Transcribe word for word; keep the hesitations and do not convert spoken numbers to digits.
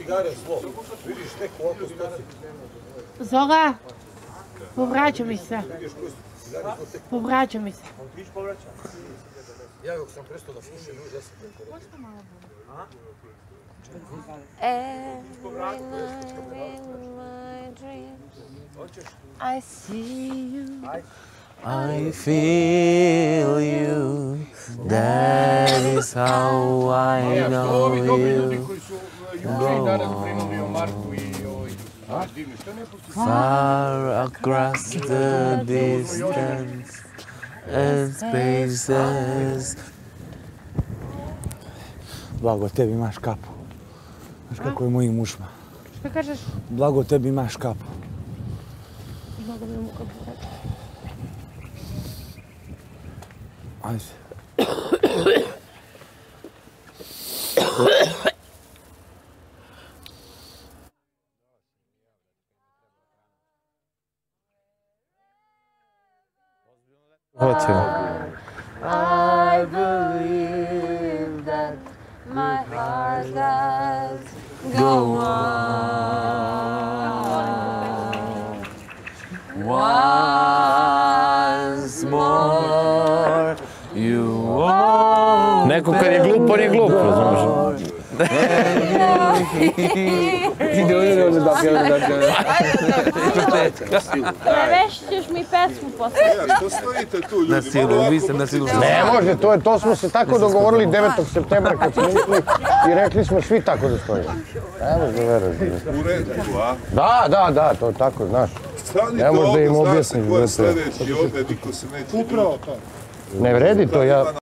cigare zlo. Vidiš, tek ovako stoci. Zoga, povraća mi se. Povraća mi se. Ja dok sam prestao da slušam, još deset. Every night in my dreams I see you, I feel you, that is how I know you. Far across the distance and spaces. Blago tebi, imaš kapu. Znaš kako je mojim ušima. Šta kažeš? Blago tebi, imaš kapu. Blago mi imam kapu. Ajde. I believe that my heart does go on. Once more you are. Neko kad je glup, on je glup, razumiješ? Ide ovdje ovdje da pjeva da pjeva. Prevešćeš mi pesmu posle. Što stojite tu, ljudi? Na silu, vi ste na silu. Ne može, to, je, to smo se tako dogovorili devetog septembra kad smo išli i rekli smo svi tako da stojimo. Ne može da veruješ. U redu, a? Da, da, da, to je tako, znaš. Ne može da im objasnim. Ko je sljedeći ovdje, niko se neće... Upravo to. Ne vredi to, ja...